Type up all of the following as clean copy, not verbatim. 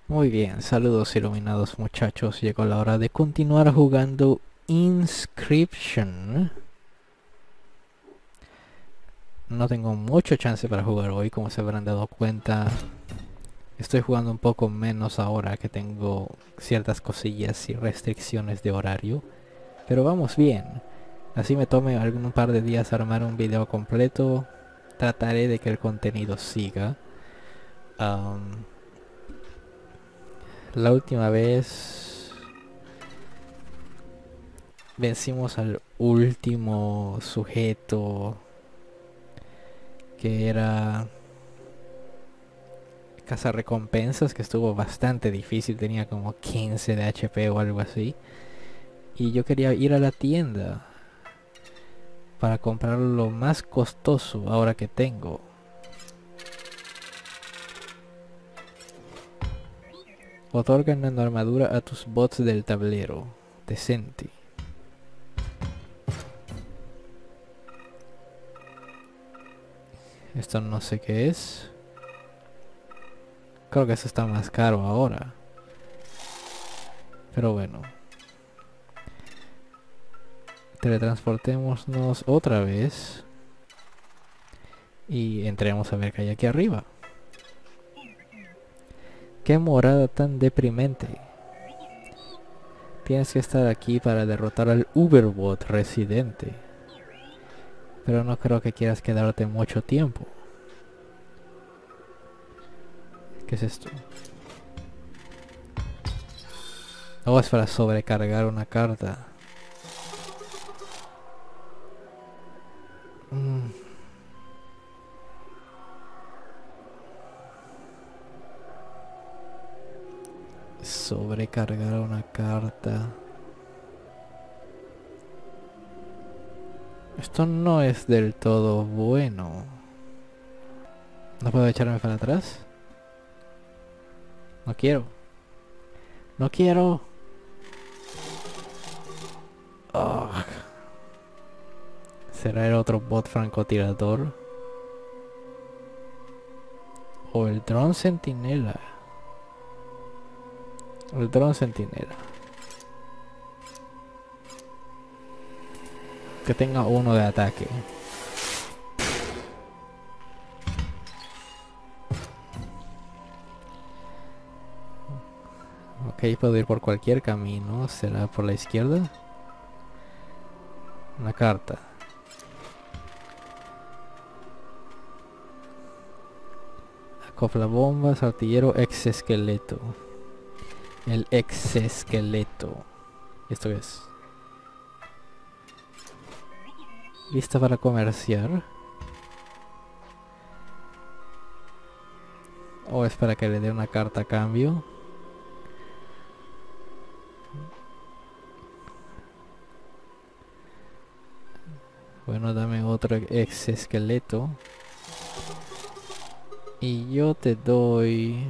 Muy bien, saludos iluminados muchachos. Llegó la hora de continuar jugando Inscription. No tengo mucho chance para jugar hoy, como se habrán dado cuenta. Estoy jugando un poco menos ahora que tengo ciertas cosillas y restricciones de horario. Pero vamos bien. Así me tome un par de días armar un video completo. Trataré de que el contenido siga. Am, la última vez vencimos al último sujeto que era cazarrecompensas, que estuvo bastante difícil, tenía como 15 de HP o algo así. Y yo quería ir a la tienda para comprar lo más costoso ahora que tengo. Otorgan una armadura a tus bots del tablero. Decente. Esto no sé qué es. Creo que eso está más caro ahora. Pero bueno. Teletransportémonos otra vez. Y entremos a ver qué hay aquí arriba. Qué morada tan deprimente. Tienes que estar aquí para derrotar al Uberbot residente. Pero no creo que quieras quedarte mucho tiempo. ¿Qué es esto? Oh, es para sobrecargar una carta. Mm, Sobrecargar una carta. Esto no es del todo bueno. ¿No puedo echarme para atrás? No quiero. No quiero. Oh, ¿será el otro bot francotirador? ¿O el dron centinela? El dron centinela. Que tenga uno de ataque. Ok, puedo ir por cualquier camino. ¿Será por la izquierda? Una carta. Acopla bombas, artillero, exesqueleto. El exesqueleto. ¿Esto qué es? Lista para comerciar. O es para que le dé una carta a cambio. Bueno, dame otro exesqueleto. Y yo te doy...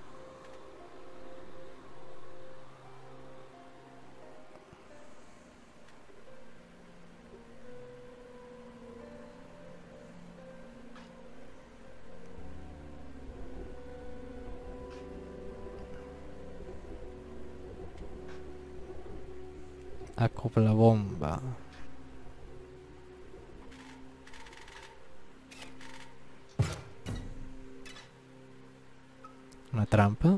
acopla bomba. Una trampa.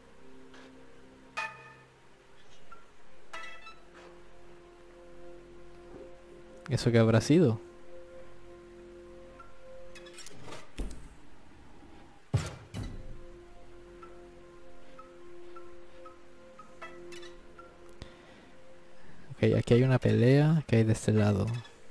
¿Eso qué habrá sido? Ok, aquí hay una pelea que hay de este lado.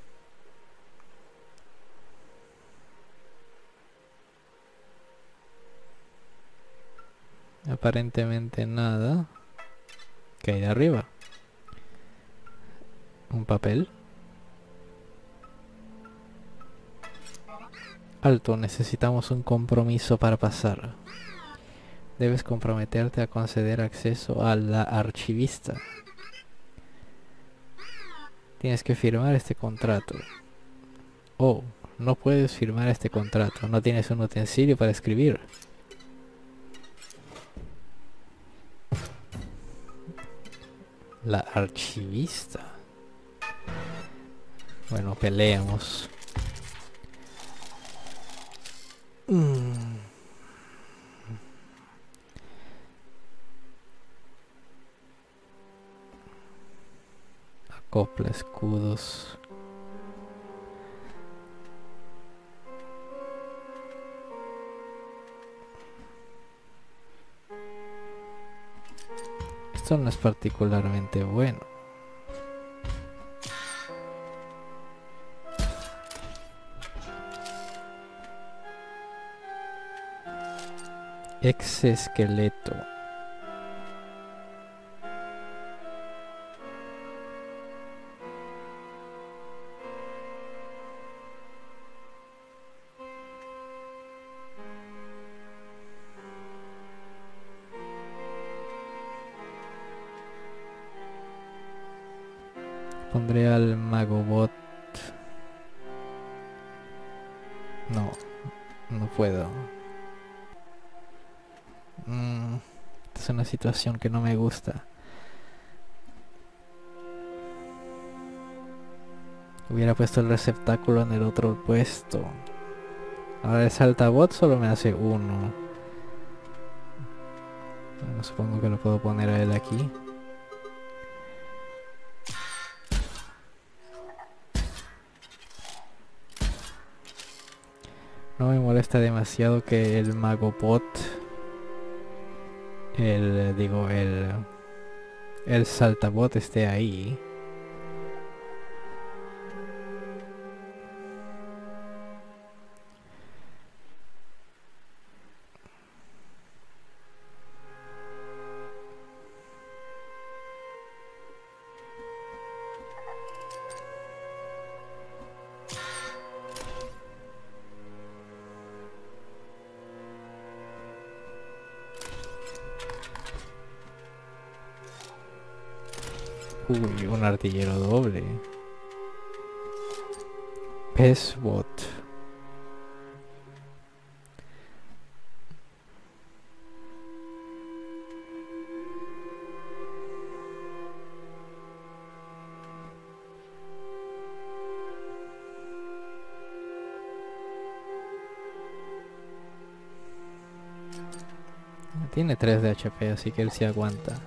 Aparentemente nada. ¿Qué hay de arriba? Un papel. Alto, necesitamos un compromiso para pasar. Debes comprometerte a conceder acceso a la archivista. Tienes que firmar este contrato. Oh, no puedes firmar este contrato. No tienes un utensilio para escribir. La archivista. Bueno, peleemos. Acopla escudos. Esto no es particularmente bueno. Exoesqueleto. Pondré al Magobot. No, no puedo. Esta es una situación que no me gusta. Hubiera puesto el receptáculo en el otro puesto. Ahora el saltabot solo me hace uno. Bueno, supongo que lo puedo poner a él aquí. No me molesta demasiado que el Magobot, el saltabot esté ahí. Uy, un artillero doble. Pezbot. Tiene 3 de HP, así que él sí aguanta.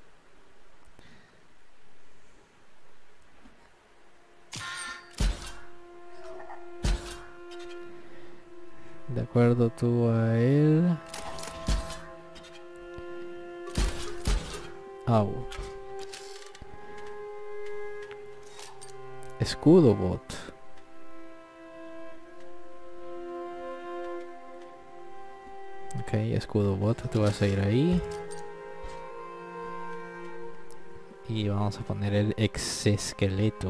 De acuerdo, tú a él. Au. Escudo bot. Ok, escudo bot, tú vas a ir ahí. Y vamos a poner el exoesqueleto.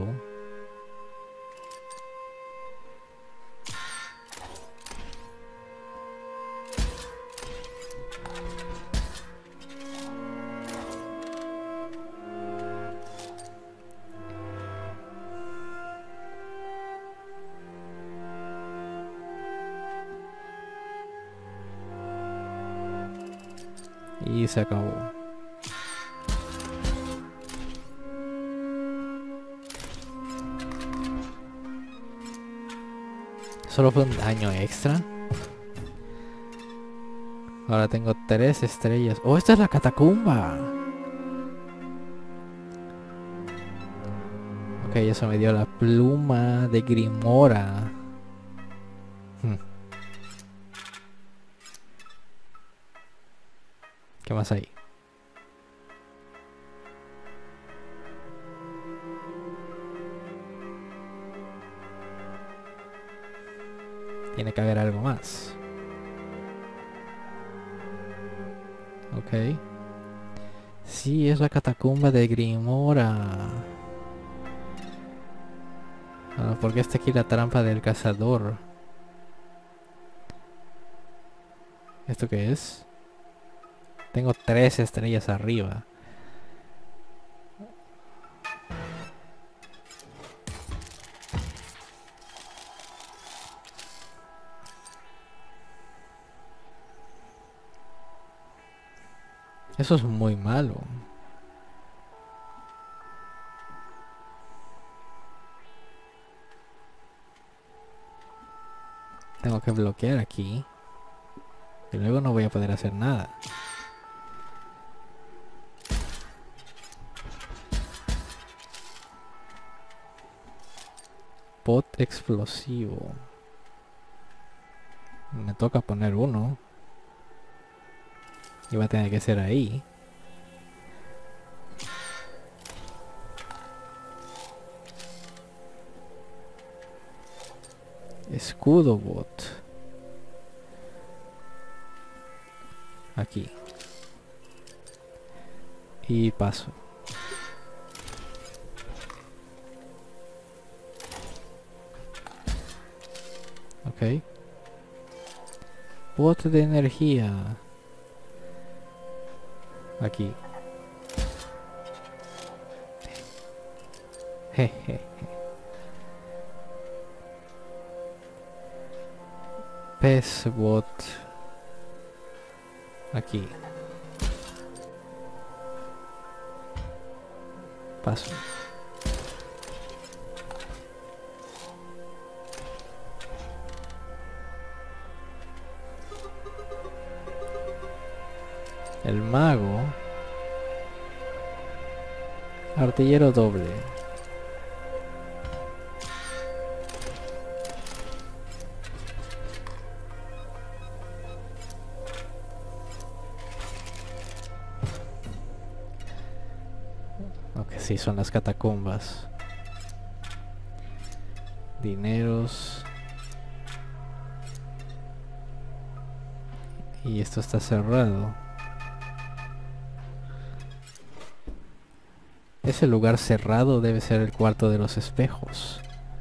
Y se acabó. Solo fue un daño extra. Ahora tengo 3 estrellas. ¡Oh, esta es la catacumba! Ok, eso me dio la pluma de Grimora. ¿Qué más hay? Tiene que haber algo más. Ok. Sí, es la catacumba de Grimora. Ah, ¿por qué está aquí la trampa del cazador? ¿Esto qué es? Tengo 3 estrellas arriba. Eso es muy malo. Tengo que bloquear aquí. Y luego no voy a poder hacer nada. Pot explosivo. Me toca poner uno. Y va a tener que ser ahí. Escudo bot. Aquí. Y paso. Ok. Bot de energía. Aquí. Jeje. Pez bot. Aquí. Paso. El mago. Artillero doble. Ok, sí, son las catacumbas. Dineros. Y esto está cerrado. Ese lugar cerrado debe ser el cuarto de los espejos.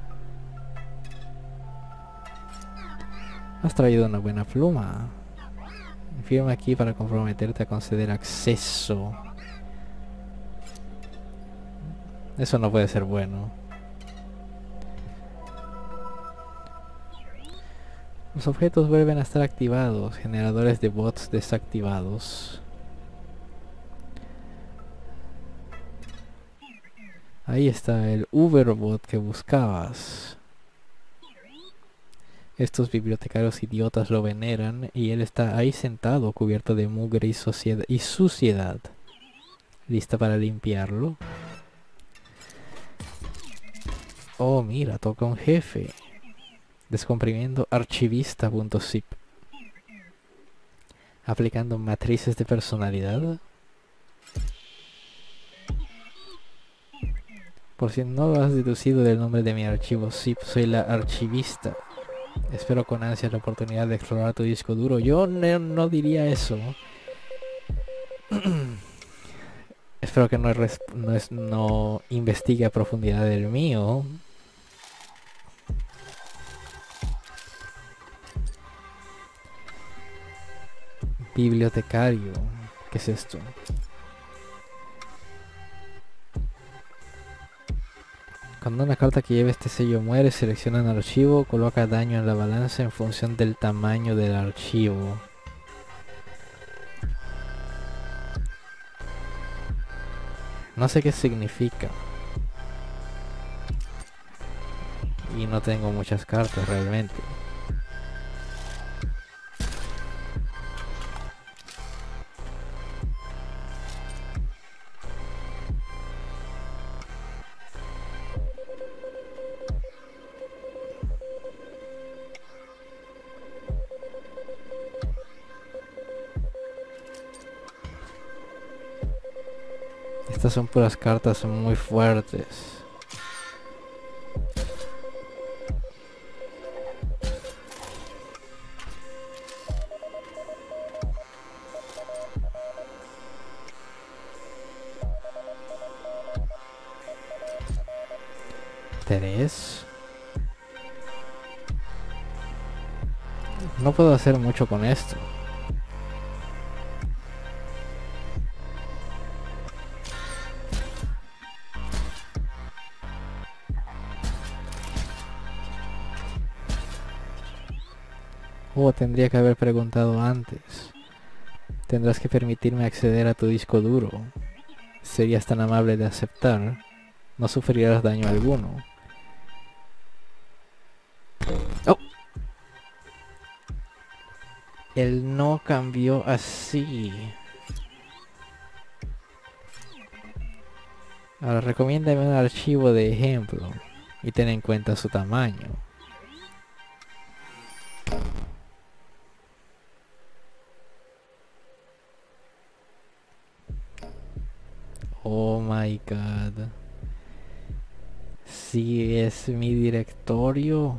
Has traído una buena pluma. Firma aquí para comprometerte a conceder acceso. Eso no puede ser bueno. Los objetos vuelven a estar activados. Generadores de bots desactivados. Ahí está el Uberbot que buscabas. Estos bibliotecarios idiotas lo veneran y él está ahí sentado cubierto de mugre y suciedad. ¿Lista para limpiarlo? Oh, mira, toca un jefe. Descomprimiendo archivista.zip. Aplicando matrices de personalidad. Por si no lo has deducido del nombre de mi archivo zip, soy la archivista. Espero con ansias la oportunidad de explorar tu disco duro. Yo no diría eso. Espero que no investigue a profundidad el mío. Bibliotecario. ¿Qué es esto? Cuando una carta que lleve este sello muere, selecciona un archivo, coloca daño en la balanza en función del tamaño del archivo. No sé qué significa. Y no tengo muchas cartas realmente. Estas son puras cartas muy fuertes. Tres. No puedo hacer mucho con esto. Tendría que haber preguntado antes. Tendrás que permitirme acceder a tu disco duro. Serías tan amable de aceptar. No sufrirás daño alguno. ¡Oh! Él no cambió así. Ahora recomiéndame un archivo de ejemplo y ten en cuenta su tamaño. Oh my god. Si es mi directorio.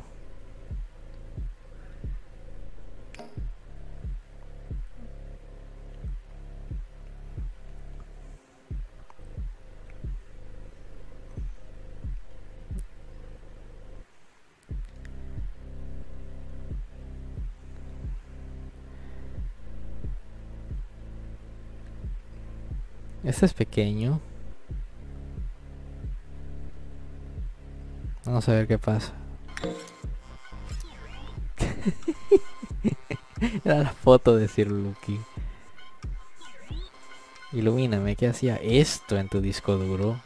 Este es pequeño. Vamos a ver qué pasa. Era la foto de Sir Lucky. Ilumíname, ¿qué hacía esto en tu disco duro?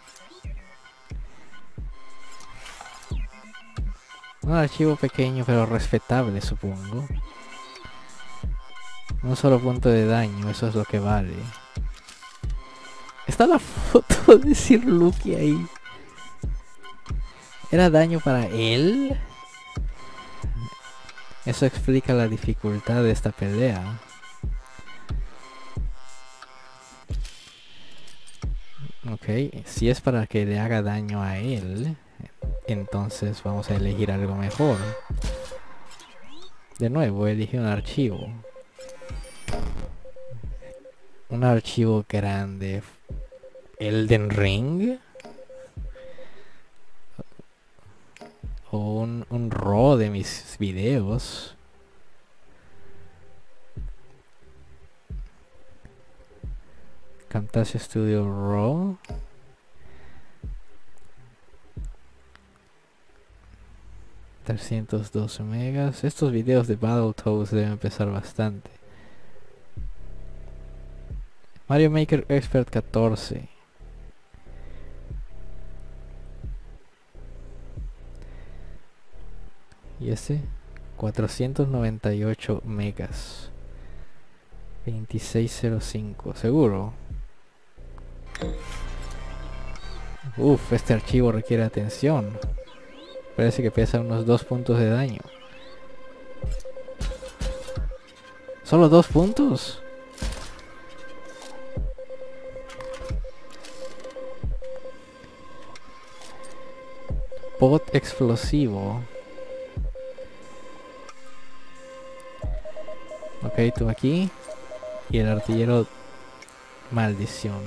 Un archivo pequeño pero respetable, supongo. Un solo punto de daño, eso es lo que vale. Está la foto de Sir Lucky ahí. ¿Era daño para él? Eso explica la dificultad de esta pelea. Ok, si es para que le haga daño a él, entonces vamos a elegir algo mejor. De nuevo, elige un archivo. Un archivo grande. Elden Ring. O un RAW de mis videos. Camtasia Studio RAW. $312 megas. Estos videos de Battletoads deben pesar bastante. Mario Maker Expert 14. Y este 498 megas. 2605, seguro. Uf, este archivo requiere atención. Parece que pesa unos 2 puntos de daño. ¿Solo 2 puntos? Pot explosivo. Ok, tú aquí. Y el artillero maldición.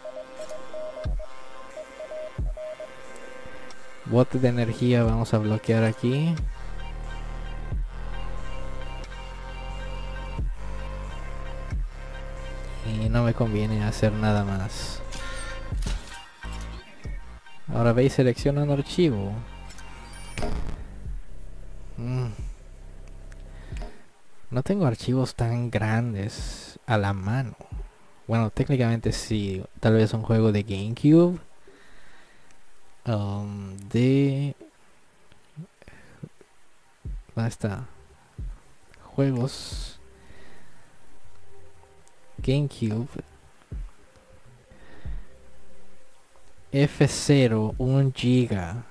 Bote de energía vamos a bloquear aquí. Y no me conviene hacer nada más. Ahora ve y selecciona un archivo. No tengo archivos tan grandes a la mano. Bueno, técnicamente sí. Tal vez un juego de GameCube. ¿Dónde está? Juegos GameCube. F0, 1 giga.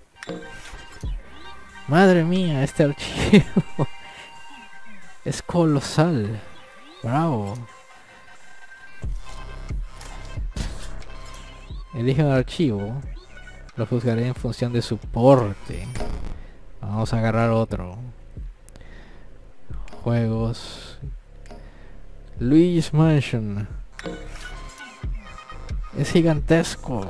Madre mía, este archivo es colosal. Bravo. Elige un archivo. Lo juzgaré en función de su porte. Vamos a agarrar otro. Juegos. Luigi's Mansion. Es gigantesco.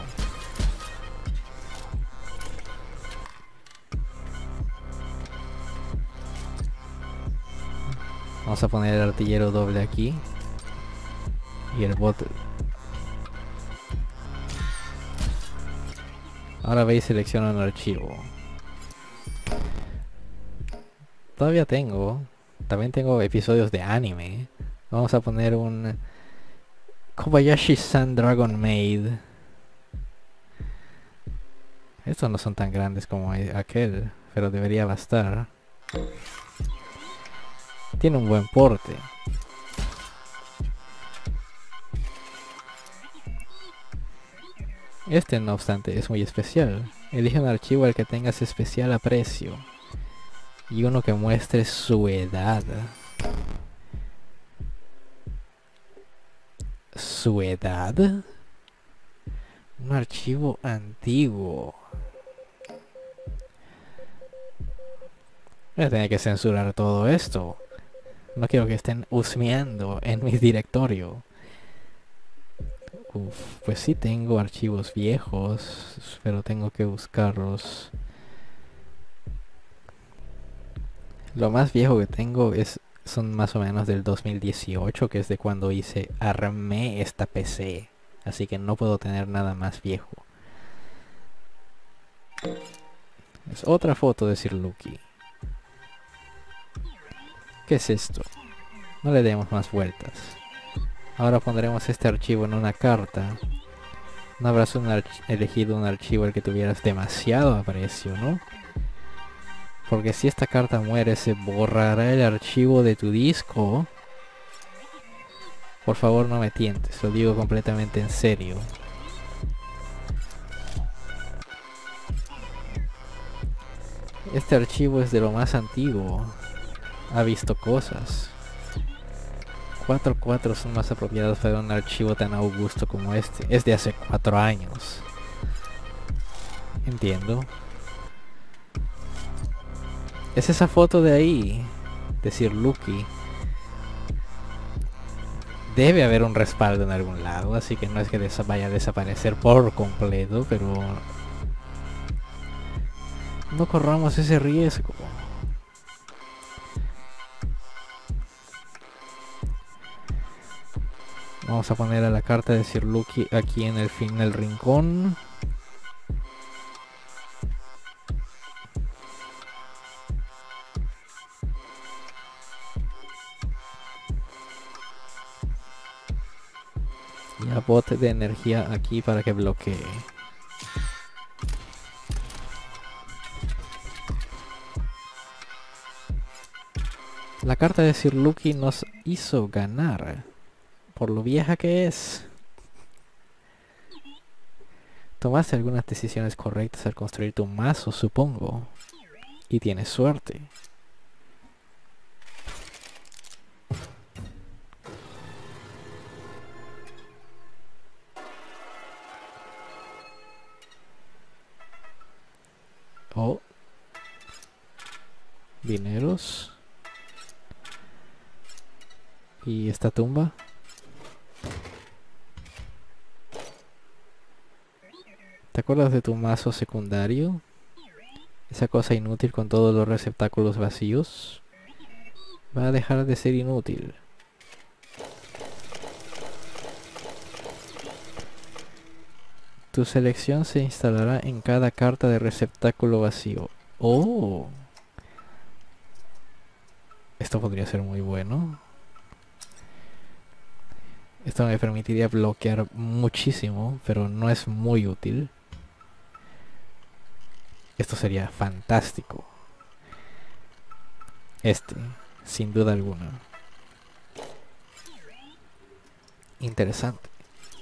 Vamos a poner el artillero doble aquí. Y el bot. Ahora veis, selecciona un archivo. Todavía tengo. También tengo episodios de anime. Vamos a poner un Kobayashi-san Dragon Maid. Estos no son tan grandes como aquel, pero debería bastar. Tiene un buen porte. Este, no obstante, es muy especial. Elige un archivo al que tengas especial aprecio. Y uno que muestre su edad. ¿Su edad? Un archivo antiguo. Voy a tener que censurar todo esto. No quiero que estén husmeando en mi directorio. Uf, pues sí tengo archivos viejos, pero tengo que buscarlos. Lo más viejo que tengo son más o menos del 2018, que es de cuando armé esta PC. Así que no puedo tener nada más viejo. Es otra foto de Sir Lucky. ¿Qué es esto? No le demos más vueltas. Ahora pondremos este archivo en una carta. No habrás elegido un archivo al que tuvieras demasiado aprecio, ¿no? Porque si esta carta muere, se borrará el archivo de tu disco. Por favor, no me tientes, lo digo completamente en serio. Este archivo es de lo más antiguo. Ha visto cosas. 4 son más apropiados para un archivo tan augusto como este. Es de hace 4 años. Entiendo. Es esa foto de ahí, de Sir Lucky. Debe haber un respaldo en algún lado, así que no es que vaya a desaparecer por completo, pero no corramos ese riesgo. Vamos a poner a la carta de Sir Lucky aquí en el fin del rincón. Y a bote de energía aquí para que bloquee. La carta de Sir Lucky nos hizo ganar. Por lo vieja que es. Tomaste algunas decisiones correctas al construir tu mazo, supongo. Y tienes suerte. Oh. Dineros. Y esta tumba. ¿Te acuerdas de tu mazo secundario? Esa cosa inútil con todos los receptáculos vacíos. Va a dejar de ser inútil. Tu selección se instalará en cada carta de receptáculo vacío. Oh. Esto podría ser muy bueno. Esto me permitiría bloquear muchísimo, pero no es muy útil. Esto sería fantástico. Sin duda alguna. Interesante.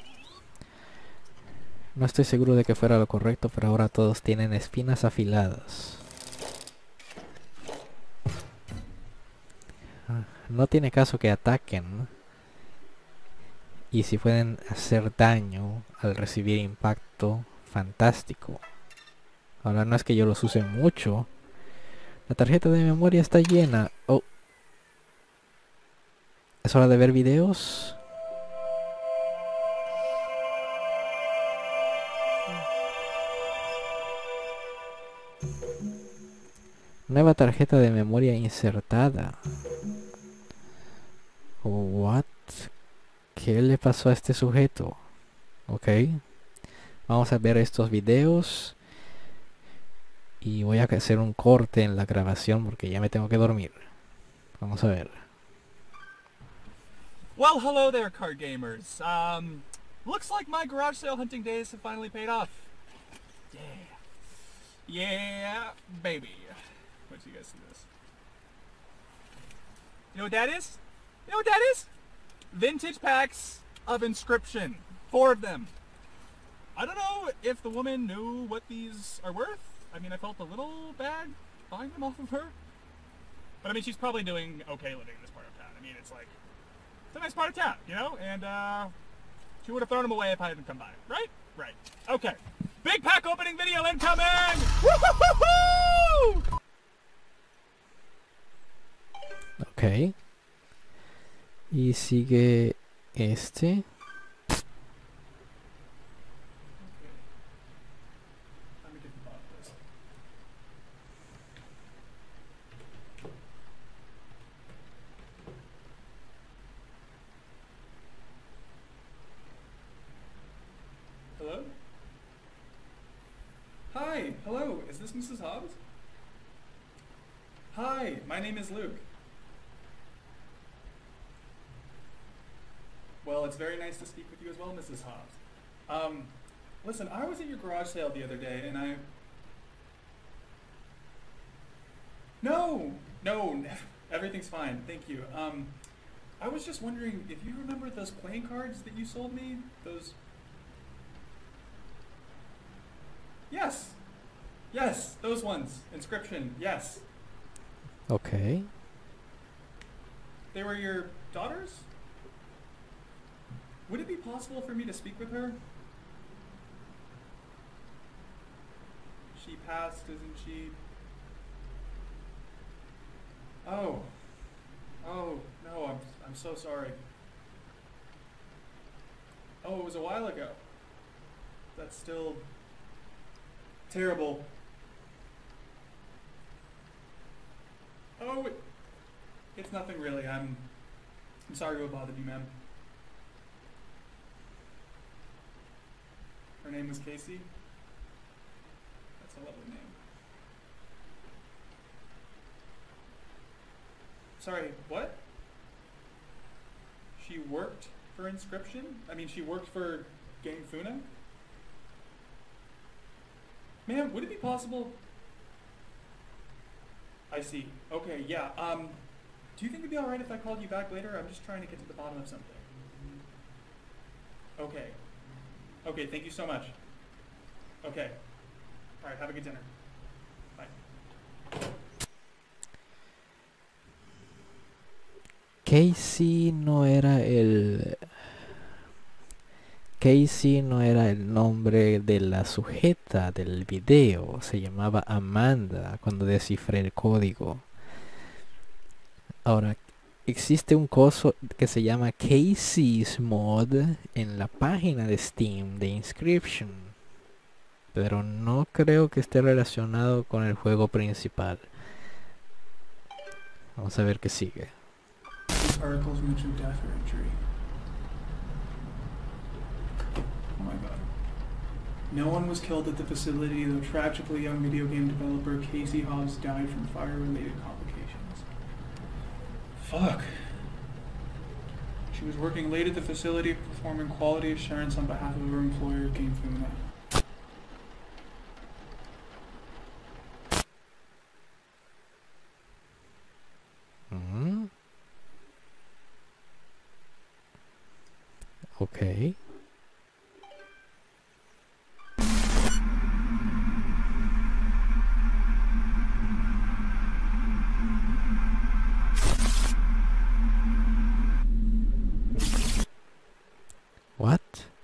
No estoy seguro de que fuera lo correcto, pero ahora todos tienen espinas afiladas. No tiene caso que ataquen. Y si pueden hacer daño al recibir impacto, fantástico. Ahora no es que yo los use mucho. La tarjeta de memoria está llena. Oh. ¿Es hora de ver videos? Nueva tarjeta de memoria insertada. What? ¿Qué le pasó a este sujeto? Ok. Vamos a ver estos videos. Y voy a hacer un corte en la grabación porque ya me tengo que dormir. Vamos a ver. Well, hello there, card gamers. Looks like my garage sale hunting days have finally paid off. Yeah, baby. What do you guys see this? You know what that is? You know what that is? Vintage packs of Inscription. 4 of them. I don't know if the woman knew what these are worth. I mean, I felt a little bad buying them off of her. But I mean, she's probably doing okay living in this part of town. I mean, it's like, it's a nice part of town, you know? And, she would have thrown them away if I hadn't come by. Right? Right. Okay. Big pack opening video incoming! Woo-hoo-hoo-hoo! Ok. Y sigue este. Hello? Hi, hello, is this Mrs. Hobbs? Hi, my name is Luke. Well, it's very nice to speak with you as well, Mrs. Hobbs. Listen, I was at your garage sale the other day and No, everything's fine, thank you. I was just wondering if you remember those playing cards that you sold me? Those... Yes, those ones. Inscription, yes. Ok. They were your daughter's? Would it be possible for me to speak with her? She passed, isn't she? Oh, no, I'm so sorry. Oh, it was a while ago. That's still terrible. Oh, it's nothing really. I'm sorry to have bothered you, ma'am. Her name was Casey. That's a lovely name. Sorry, what? She worked for Inscription? I mean, she worked for Game Funa? Ma'am, would it be possible? I see. Okay, yeah. Do you think it'd be alright if I called you back later? I'm just trying to get to the bottom of something. Okay. Okay, thank you so much. Okay. Alright, have a good dinner. Bye. Casey no era el nombre de la sujeta del video, se llamaba Amanda cuando descifré el código. Ahora, existe un coso que se llama Casey's Mod en la página de Steam de Inscription, pero no creo que esté relacionado con el juego principal. Vamos a ver qué sigue. These articles mention death or injury. Oh my god. No one was killed at the facility, though tragically young video game developer Casey Hobbs died from fire-related complications. Fuck. She was working late at the facility performing quality assurance on behalf of her employer, Game Funa. Ok. What?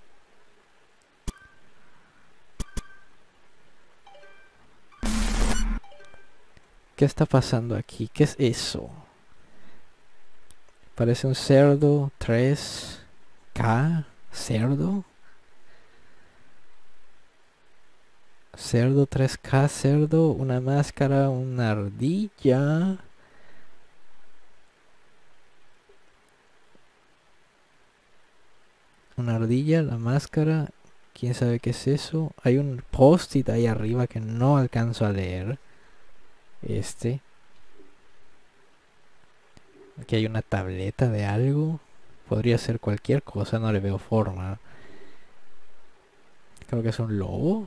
¿Qué está pasando aquí? ¿Qué es eso? Parece un cerdo 3K. ¿Cerdo? Cerdo 3K, cerdo, una máscara, una ardilla. Una ardilla, la máscara. ¿Quién sabe qué es eso? Hay un post-it ahí arriba que no alcanzo a leer. Aquí hay una tableta de algo. Podría ser cualquier cosa, no le veo forma. Creo que es un lobo.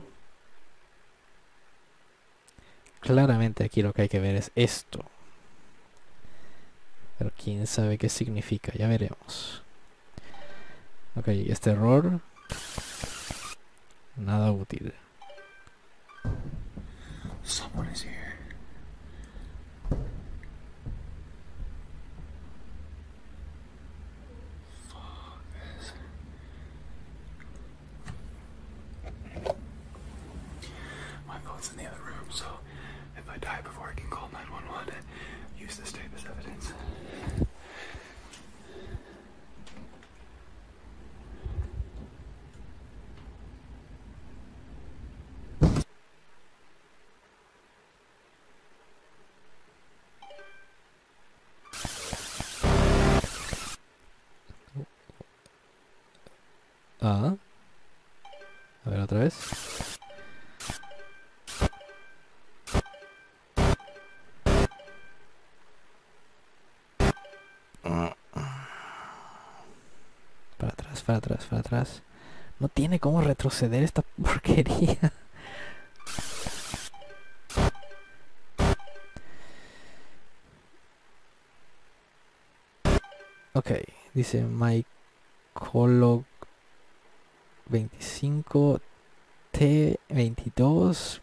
Claramente aquí lo que hay que ver es esto. Pero quién sabe qué significa, ya veremos. Ok, este error. Nada útil. Someone is here. Fuck this. My phone's in the other room, so if I die before I can call 911, use this tape as evidence. Ah. A ver otra vez. Para atrás, para atrás, para atrás. No tiene cómo retroceder esta porquería. Ok, dice Mycolog 25 T22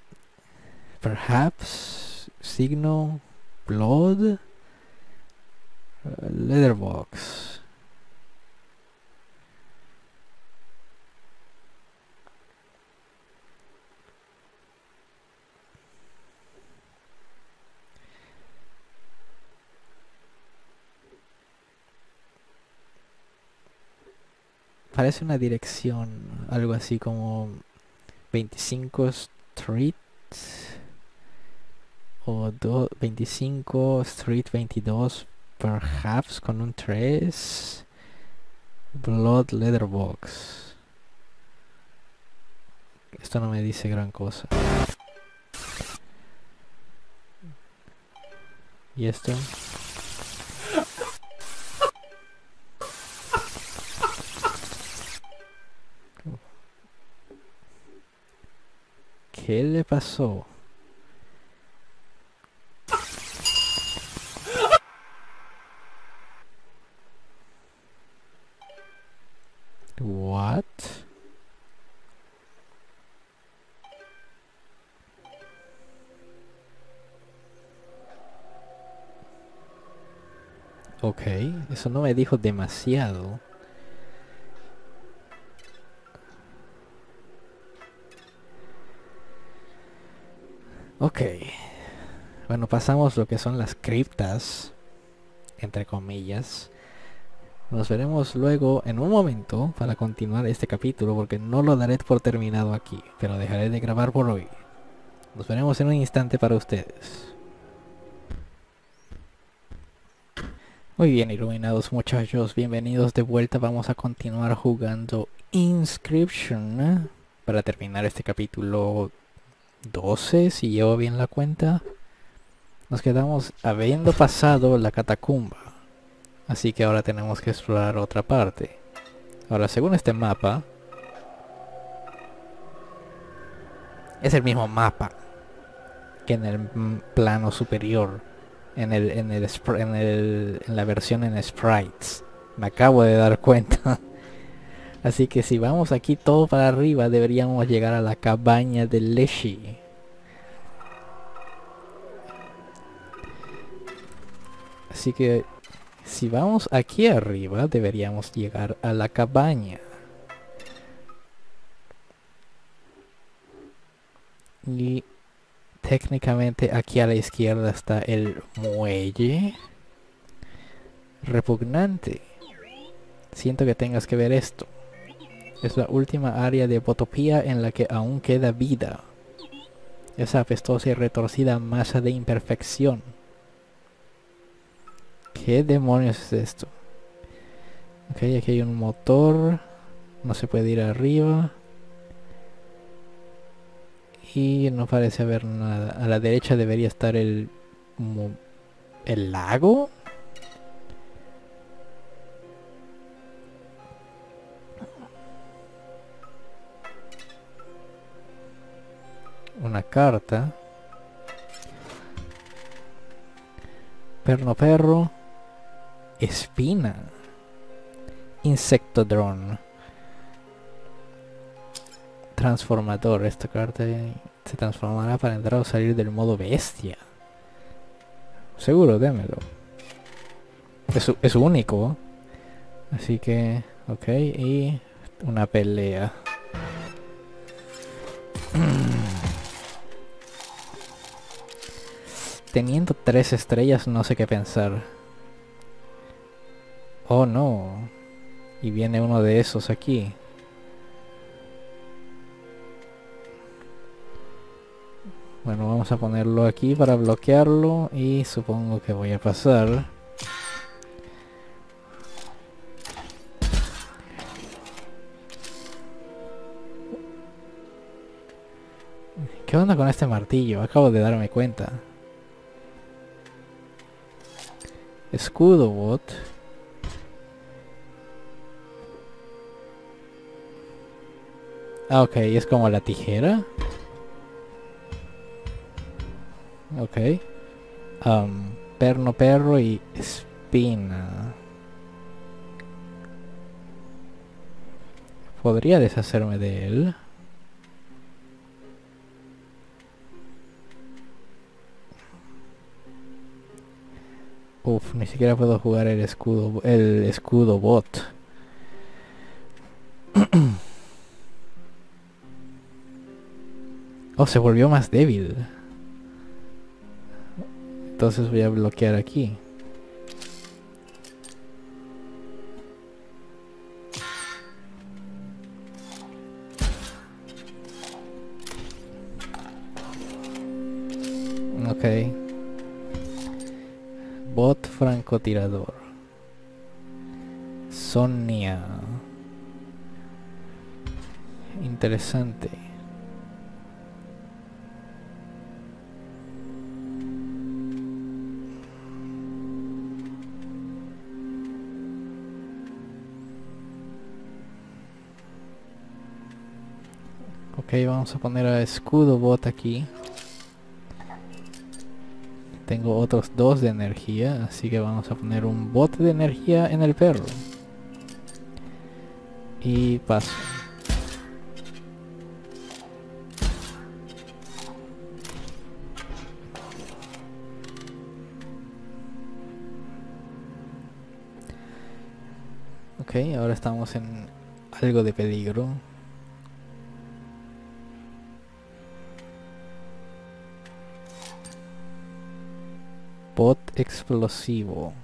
Perhaps Signal Blood Letterbox. Parece una dirección, algo así como 25 Street o 25 Street 22 Perhaps con un 3 Blood Letterbox. Esto no me dice gran cosa. ¿Y esto? ¿Qué le pasó? What? Ok, eso no me dijo demasiado. Ok. Bueno, pasamos lo que son las criptas, entre comillas. Nos veremos luego en un momento para continuar este capítulo, porque no lo daré por terminado aquí, pero dejaré de grabar por hoy. Nos veremos en un instante para ustedes. Muy bien, iluminados muchachos, bienvenidos de vuelta. Vamos a continuar jugando Inscription para terminar este capítulo 12, si llevo bien la cuenta. Nos quedamos habiendo pasado la catacumba, así que ahora tenemos que explorar otra parte. Ahora, según este mapa, es el mismo mapa que en el plano superior, en la versión en sprites. Me acabo de dar cuenta. Así que si vamos aquí todo para arriba, deberíamos llegar a la cabaña de Leshy. Así que si vamos aquí arriba, deberíamos llegar a la cabaña. Y técnicamente aquí a la izquierda está el muelle. Repugnante. Siento que tengas que ver esto. Es la última área de Botopía en la que aún queda vida. Esa apestosa y retorcida masa de imperfección. ¿Qué demonios es esto? Ok, aquí hay un motor. No se puede ir arriba. Y no parece haber nada. A la derecha debería estar el lago. Una carta. Perno perro. espina. Insectodrone. Transformador. Esta carta se transformará para entrar o salir del modo bestia. Seguro, démelo. Es único. Así que... ok, y... una pelea. Teniendo 3 estrellas no sé qué pensar. Oh no. Y viene uno de esos aquí. Bueno, vamos a ponerlo aquí para bloquearlo. Y supongo que voy a pasar. ¿Qué onda con este martillo? Acabo de darme cuenta. Escudo bot. Ah, ok, es como la tijera. Ok. Perno perro y espina. Podría deshacerme de él. Uf, ni siquiera puedo jugar el escudo bot. Oh, se volvió más débil. Entonces voy a bloquear aquí. Ok. Bot francotirador. Sonia. Interesante. Ok, vamos a poner a escudo bot aquí. Tengo otros 2 de energía, así que vamos a poner un bot de energía en el perro. Y paso. Ok, ahora estamos en algo de peligro. Bot explosivo.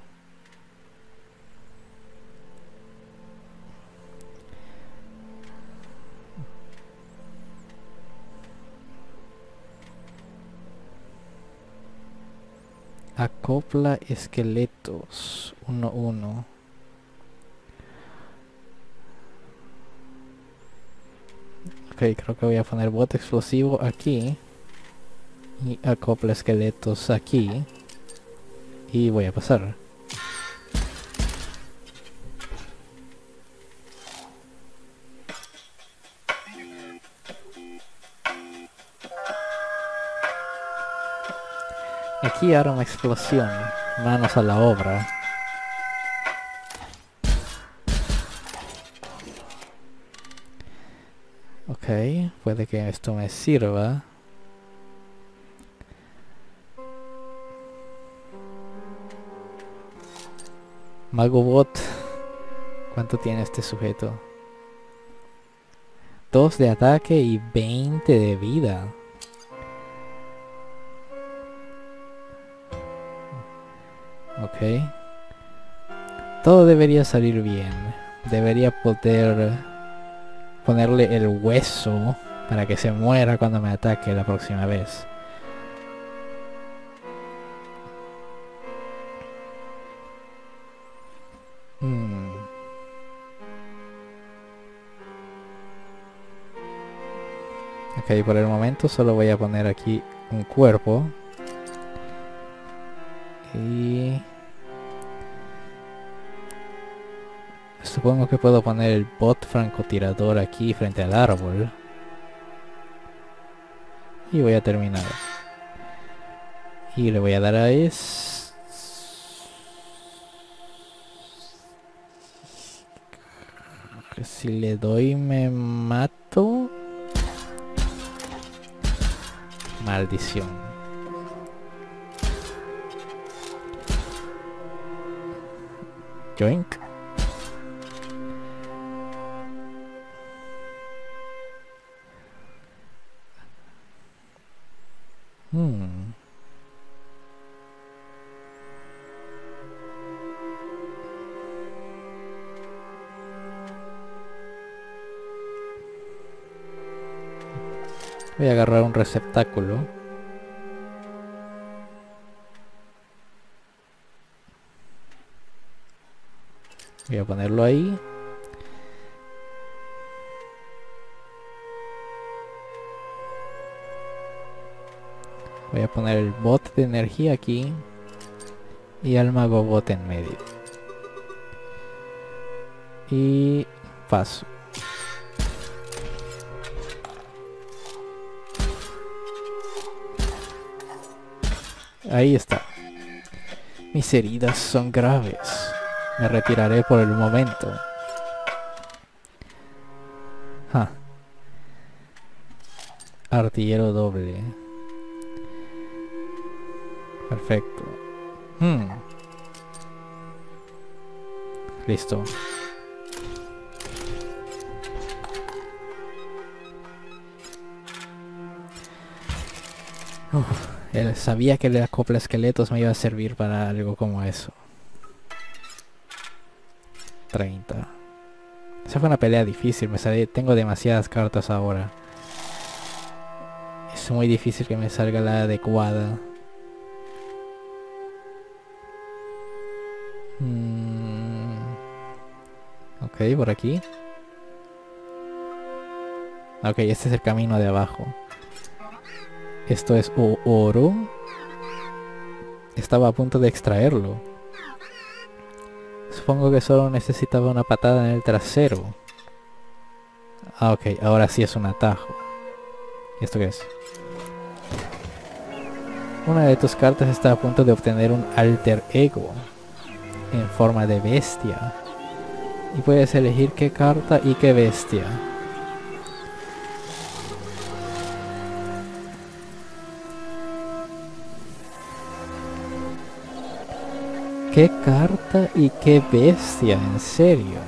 Acopla esqueletos. 1-1. Ok, creo que voy a poner bot explosivo aquí. Y acopla esqueletos aquí. Y voy a pasar. Aquí arma explosión. Manos a la obra. Ok, puede que esto me sirva. Mago bot. ¿Cuánto tiene este sujeto? 2 de ataque y 20 de vida. Ok. Todo debería salir bien. Debería poder ponerle el hueso para que se muera cuando me ataque la próxima vez. Ok, por el momento solo voy a poner aquí un cuerpo. Y... supongo que puedo poner el bot francotirador aquí frente al árbol. Y voy a terminar. Y le voy a dar a Si le doy me mato. Maldición. Joink. Voy a agarrar un receptáculo. Voy a ponerlo ahí. Voy a poner el bot de energía aquí. Y al mago bot en medio. Y paso. Ahí está. Mis heridas son graves. Me retiraré por el momento. Artillero doble. Perfecto. Listo. Él sabía que la copla esqueletos me iba a servir para algo como eso. 30. Esa fue una pelea difícil. Tengo demasiadas cartas ahora. Es muy difícil que me salga la adecuada. Ok, por aquí. Ok, este es el camino de abajo. Esto es oro. Estaba a punto de extraerlo. Supongo que solo necesitaba una patada en el trasero. Ah, ok, ahora sí es un atajo. ¿Y esto qué es? Una de tus cartas está a punto de obtener un alter ego en forma de bestia. Y puedes elegir qué carta y qué bestia. ¿Qué carta y qué bestia? ¿En serio?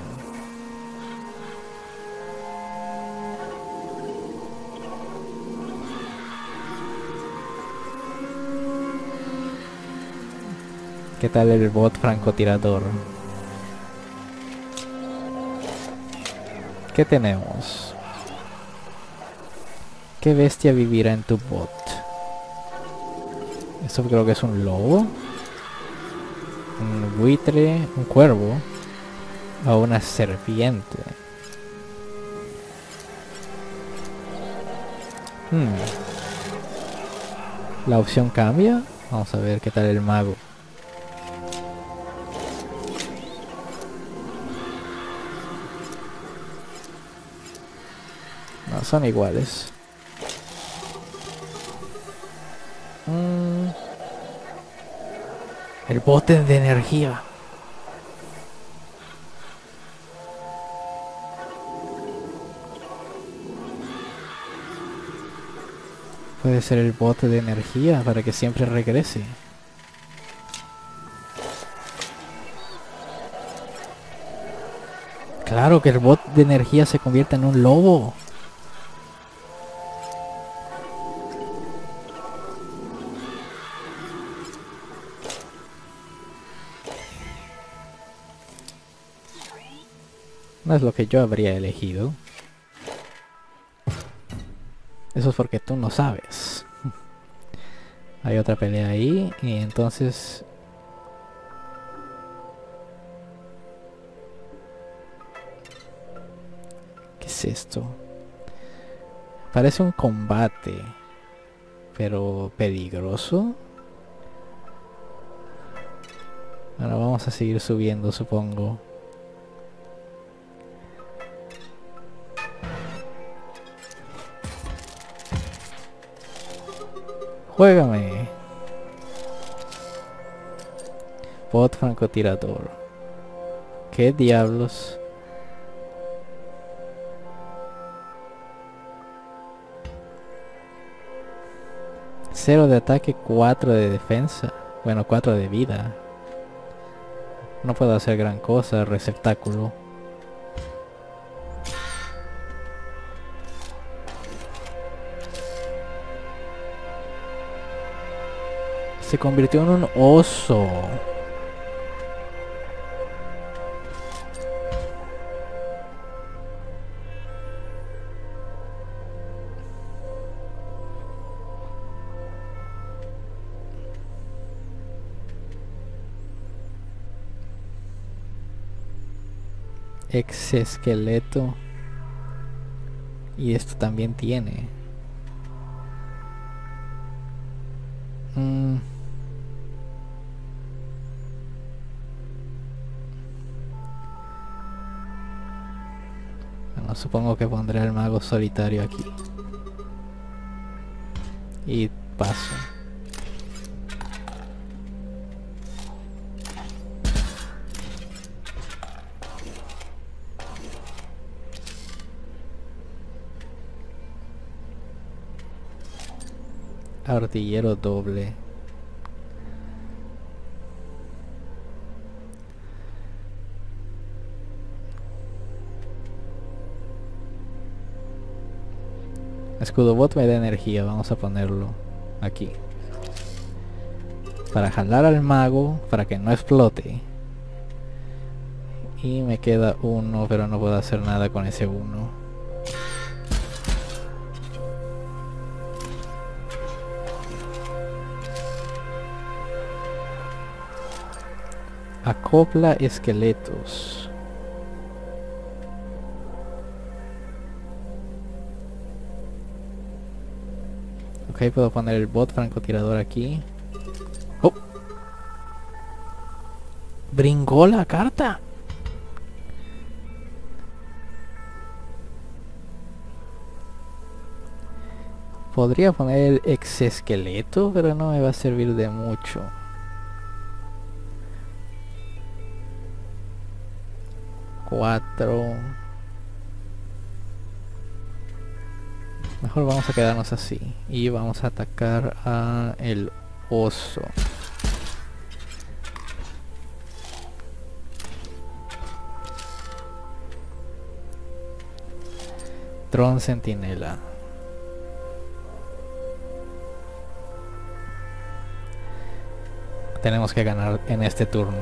¿Qué tal el bot francotirador? ¿Qué tenemos? ¿Qué bestia vivirá en tu bot? Esto creo que es un lobo. Un buitre, un cuervo o una serpiente. La opción cambia. Vamos a ver qué tal el mago. No, son iguales. El bote de energía. Puede ser el bote de energía para que siempre regrese. Claro que el bot de energía se convierte en un lobo. No es lo que yo habría elegido. Eso es porque tú no sabes. Hay otra pelea ahí y entonces... ¿Qué es esto? Parece un combate, pero peligroso. Ahora vamos a seguir subiendo, supongo. Juégame. Bot francotirador. ¿Qué diablos? 0 de ataque, 4 de defensa. Bueno, 4 de vida. No puedo hacer gran cosa, receptáculo. Se convirtió en un oso. Exoesqueleto. Y esto también tiene. Bueno, supongo que pondré al mago solitario aquí. Y paso. Artillero doble. Escudo bot me da energía, vamos a ponerlo aquí. Para jalar al mago, para que no explote. Y me queda uno, pero no puedo hacer nada con ese uno. Acopla esqueletos. Ok, puedo poner el bot francotirador aquí. ¡Oh! ¡Brincó la carta! Podría poner el exoesqueleto, pero no me va a servir de mucho. Cuatro. Mejor vamos a quedarnos así. Y vamos a atacar a el oso. Tron Centinela. Tenemos que ganar en este turno.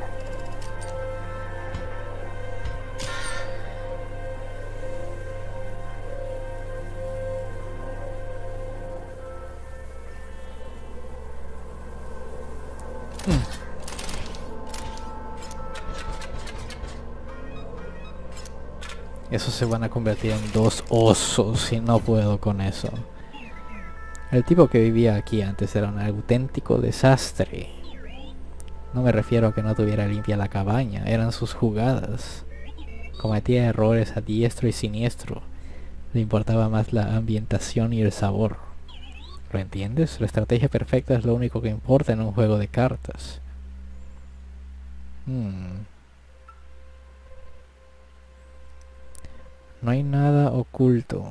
Esos se van a convertir en 2 osos y no puedo con eso. El tipo que vivía aquí antes era un auténtico desastre. No me refiero a que no tuviera limpia la cabaña, eran sus jugadas. Cometía errores a diestro y siniestro. Le importaba más la ambientación y el sabor. ¿Lo entiendes? La estrategia perfecta es lo único que importa en un juego de cartas. No hay nada oculto.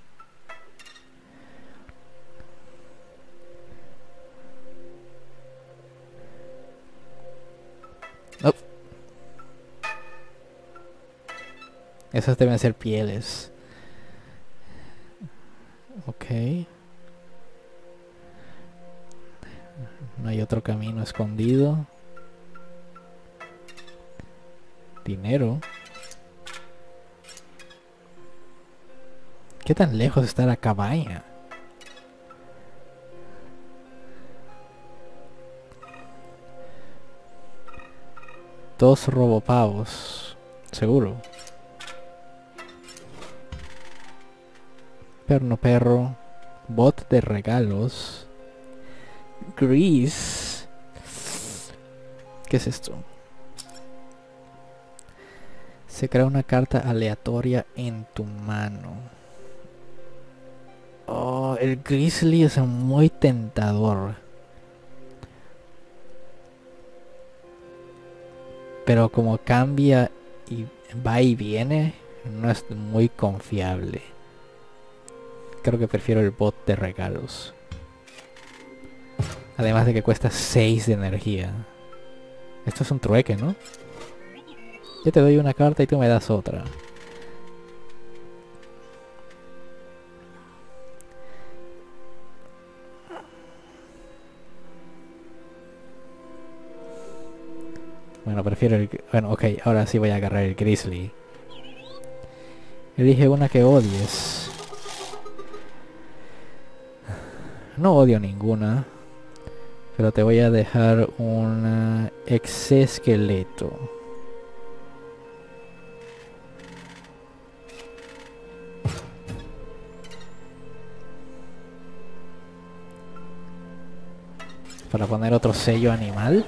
Oh. Esas deben ser pieles. Ok. No hay otro camino escondido. Dinero. ¿Qué tan lejos está la cabaña? Dos robopavos. Seguro. Perno perro. Bot de regalos. Grease. ¿Qué es esto? Se crea una carta aleatoria en tu mano. Oh, el Grizzly es muy tentador. Pero como cambia y va y viene, no es muy confiable. Creo que prefiero el bot de regalos. Además de que cuesta 6 de energía. Esto es un trueque, ¿no? Yo te doy una carta y tú me das otra. Bueno, prefiero el... Bueno, ok, ahora sí voy a agarrar el Grizzly. Elige una que odies. No odio ninguna. Pero te voy a dejar un exesqueleto. Para poner otro sello animal.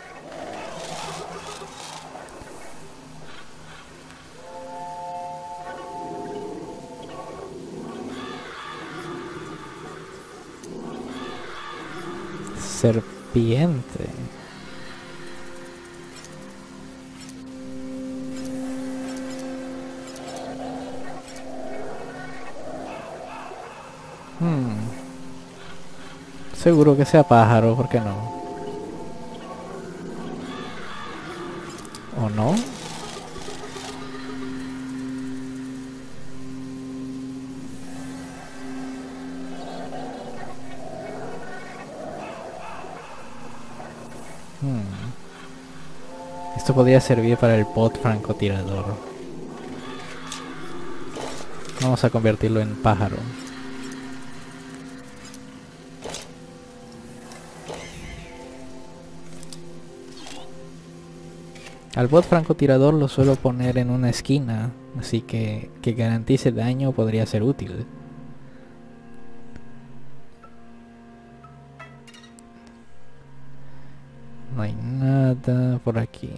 Serpiente. Seguro que sea pájaro, ¿por qué no? ¿O no? Esto podría servir para el bot francotirador. Vamos a convertirlo en pájaro. Al bot francotirador lo suelo poner en una esquina, así que garantice daño podría ser útil. No hay nada por aquí.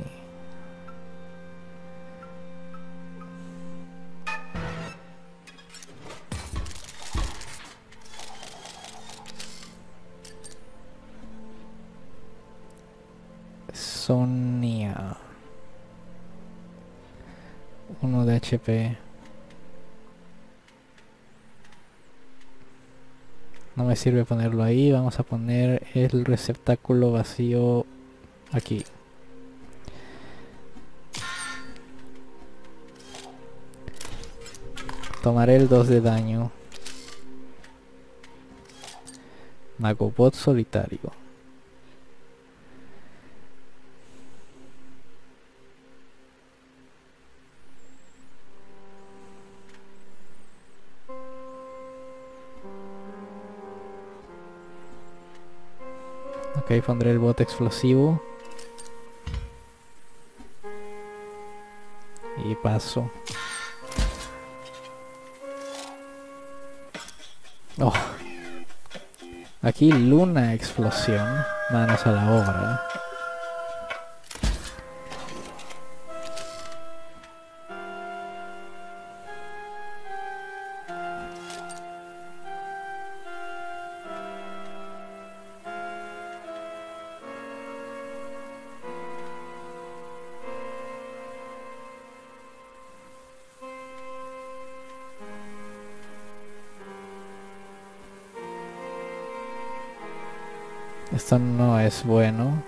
Sonia. 1 de HP. No me sirve ponerlo ahí. Vamos a poner el receptáculo vacío aquí. Tomaré el 2 de daño. Magobot solitario. Ok, pondré el bot explosivo. Y paso. Oh. Aquí Luna explosión. Manos a la obra. Esto no es bueno.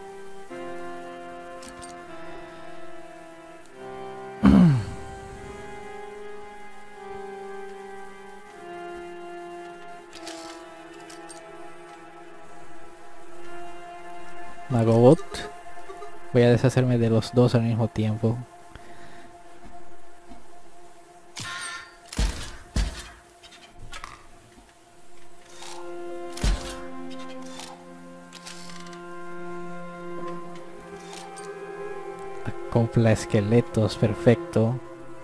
Magobot. Voy a deshacerme de los dos al mismo tiempo. Acopla esqueletos, perfecto.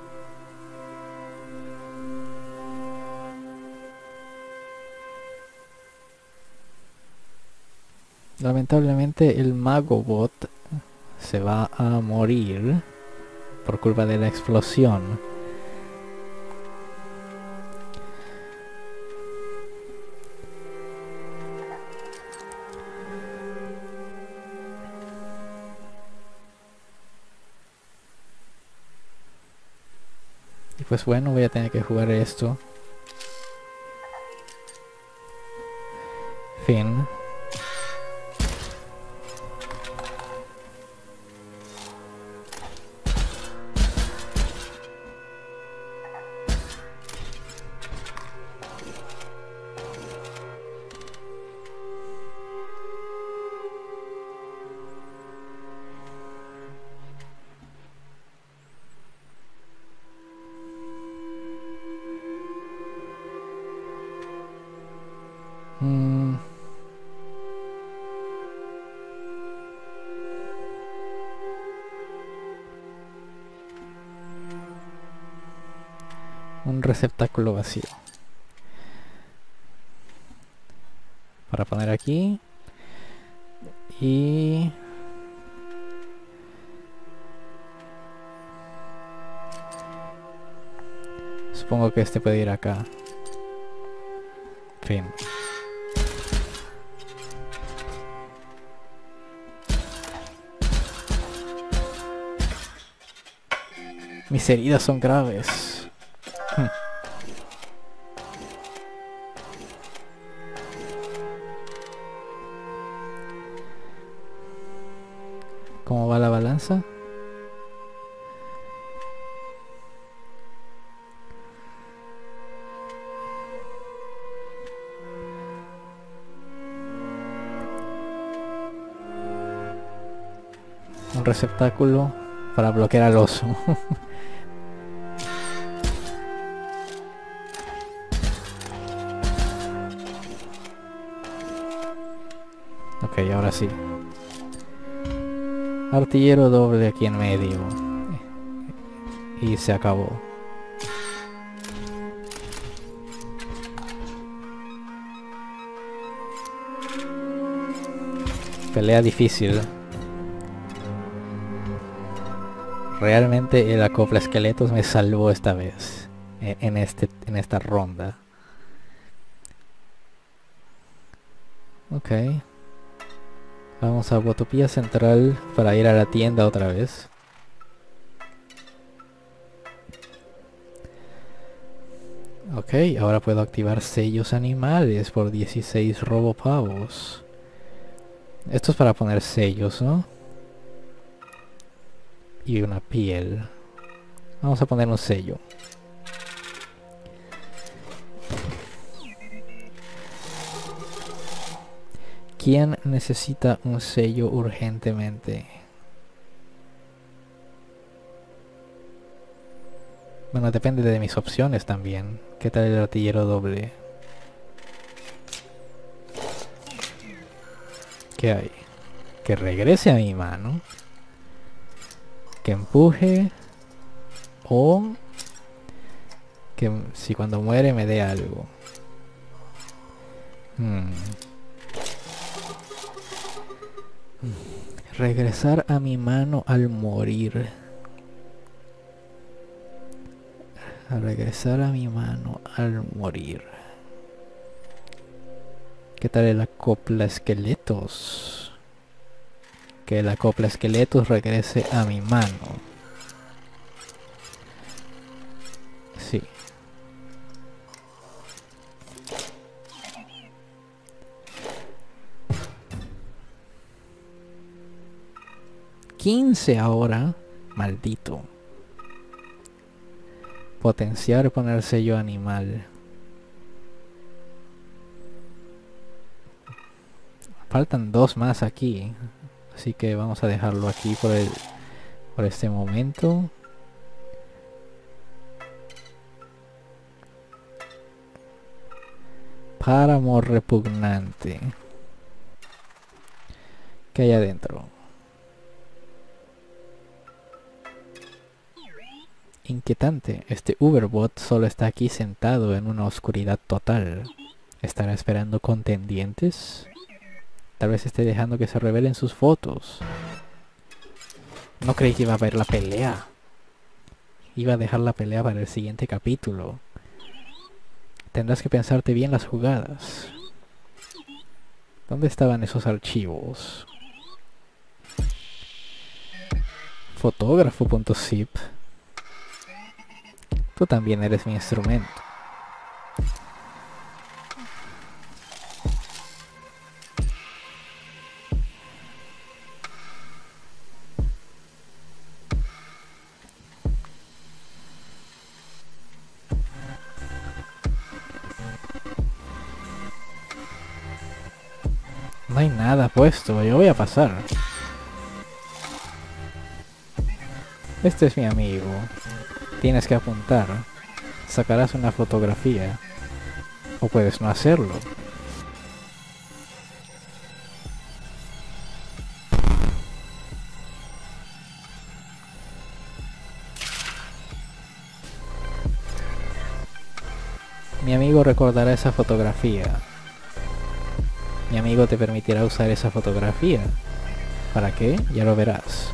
Lamentablemente el Magobot se va a morir por culpa de la explosión. Y pues bueno, voy a tener que jugar esto. Fin. Mm. Un receptáculo vacío. Para poner aquí. Y... supongo que este puede ir acá. Fin. Mis heridas son graves. ¿Cómo va la balanza? Un receptáculo para bloquear al oso. Ok, ahora sí. Artillero doble aquí en medio. Y se acabó. Pelea difícil. Realmente el acopla esqueletos me salvó esta vez. En esta ronda. Ok. Vamos a Botopía Central para ir a la tienda otra vez. Ok, ahora puedo activar sellos animales por 16 robopavos. Esto es para poner sellos, ¿no? Y una piel. Vamos a poner un sello. ¿Quién necesita un sello urgentemente? Bueno, depende de mis opciones también. ¿Qué tal el artillero doble? ¿Qué hay? Que regrese a mi mano. Que empuje. O que si cuando muere me dé algo. Regresar a mi mano al morir. Regresar a mi mano al morir. ¿Qué tal el acopla esqueletos? Que el acopla esqueletos regrese a mi mano. Sí. $15 ahora. Maldito. Potenciar, poner sello animal. Faltan 2 más aquí. Así que vamos a dejarlo aquí por este momento. Páramo repugnante. ¿Qué hay adentro? Inquietante. Este Uberbot solo está aquí sentado en una oscuridad total. ¿Estará esperando contendientes? Tal vez esté dejando que se revelen sus fotos. No creí que iba a haber la pelea. Iba a dejar la pelea para el siguiente capítulo. Tendrás que pensarte bien las jugadas. ¿Dónde estaban esos archivos? Fotógrafo.zip. Tú también eres mi instrumento. No hay nada puesto, yo voy a pasar. Este es mi amigo. Tienes que apuntar. Sacarás una fotografía. O puedes no hacerlo. amigo recordará esa fotografía. Mi amigo te permitirá usar esa fotografía. ¿Para qué? Ya lo verás.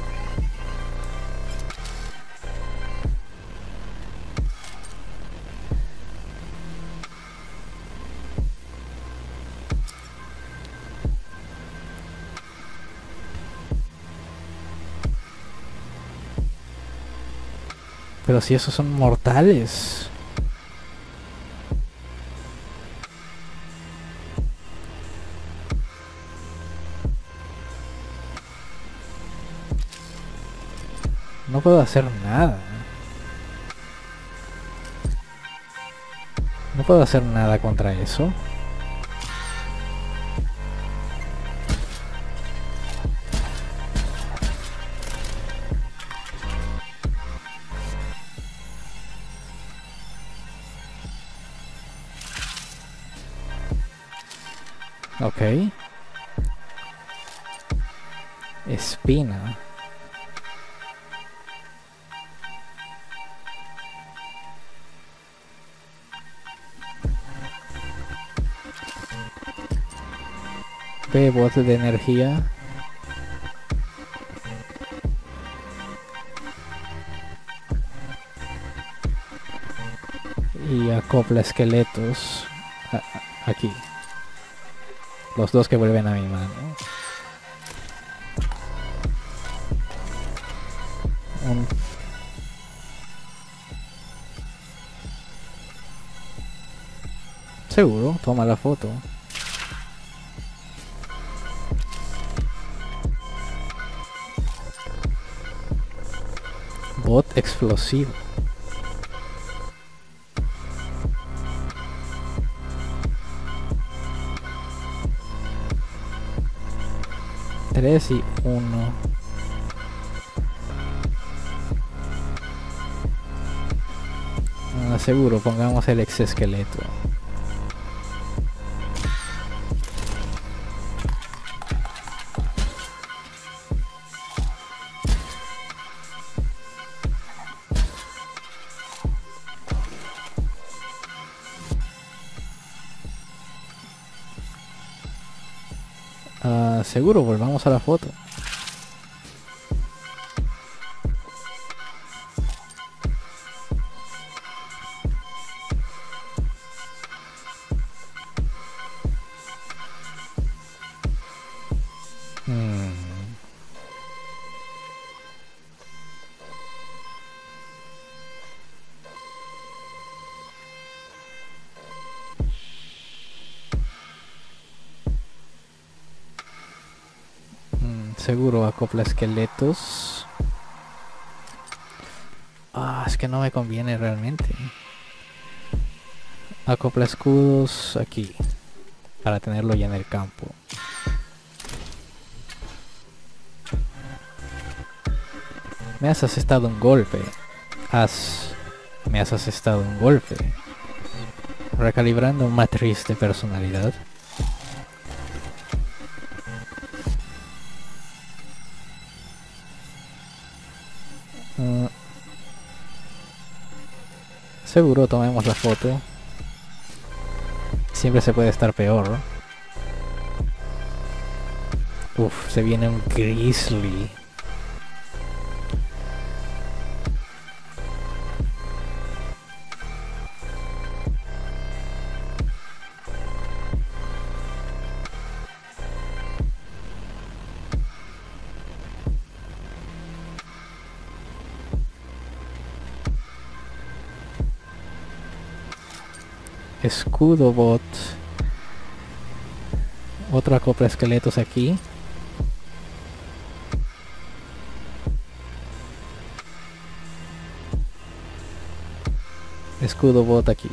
Pero si esos son mortales. No puedo hacer nada. No puedo hacer nada contra eso. Ok. Espina. Bote de energía. Y acopla esqueletos aquí. Los dos que vuelven a mi mano. Seguro, toma la foto. Bot explosivo. Tres y 1. Seguro, pongamos el exoesqueleto. Seguro, volvamos a la foto. Seguro acopla esqueletos. Es que no me conviene realmente. Acopla escudos aquí. Para tenerlo ya en el campo. Me has asestado un golpe. Me has asestado un golpe. Recalibrando una triste personalidad. Seguro tomemos la foto. Siempre se puede estar peor. Uf, se viene un grizzly. Escudo bot. Otra copla esqueletos aquí. Escudo bot aquí.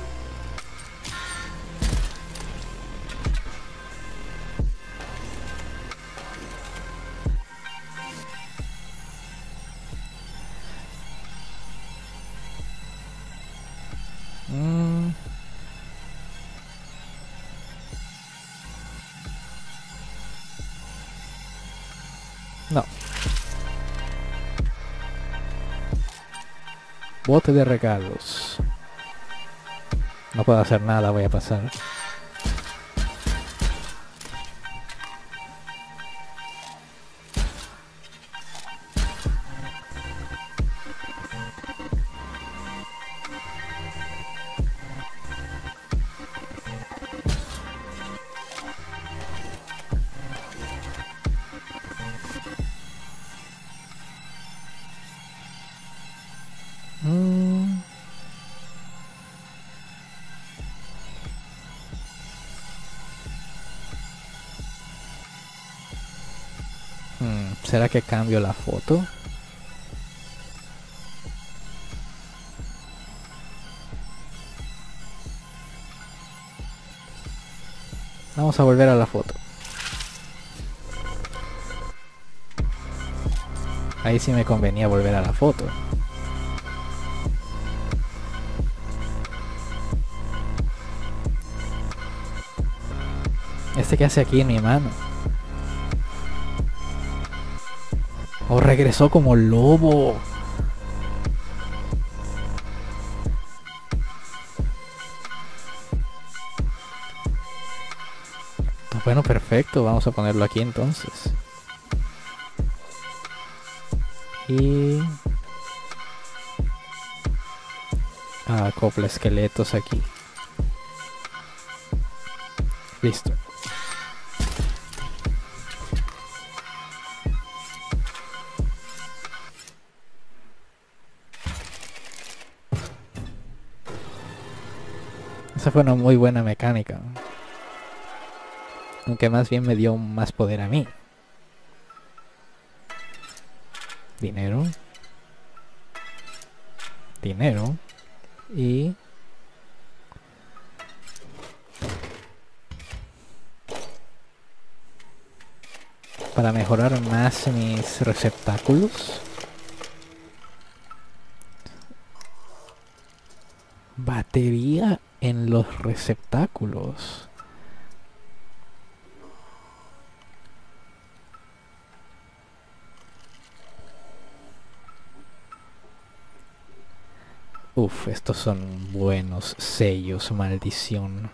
No. Bote de regalos. No puedo hacer nada, voy a pasar. ¿Será que cambio la foto? Vamos a volver a la foto. Ahí sí me convenía volver a la foto. ¿Qué hace aquí en mi mano? Oh, regresó como lobo. Bueno, perfecto. Vamos a ponerlo aquí entonces. Y... acopla esqueletos aquí. Listo. Esa fue una muy buena mecánica. Aunque más bien me dio más poder a mí. Dinero. Dinero. Y... para mejorar más mis receptáculos. Batería en los receptáculos. Uf, estos son buenos sellos, maldición.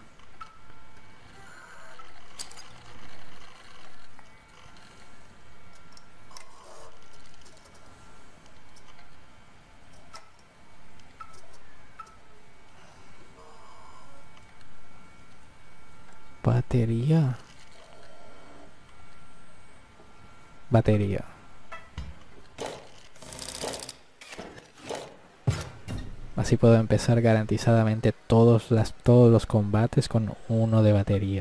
Batería. Batería. Así puedo empezar garantizadamente todos los combates con uno de batería.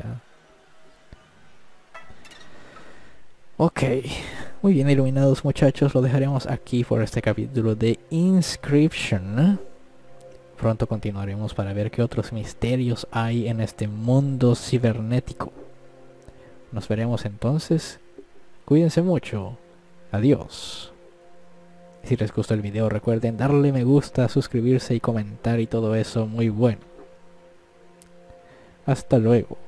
Ok. Muy bien iluminados, muchachos. Lo dejaremos aquí por este capítulo de Inscription. Pronto continuaremos para ver qué otros misterios hay en este mundo cibernético. Nos veremos entonces. Cuídense mucho. Adiós. Si les gustó el video, recuerden darle me gusta, suscribirse y comentar y todo eso muy bueno. Hasta luego.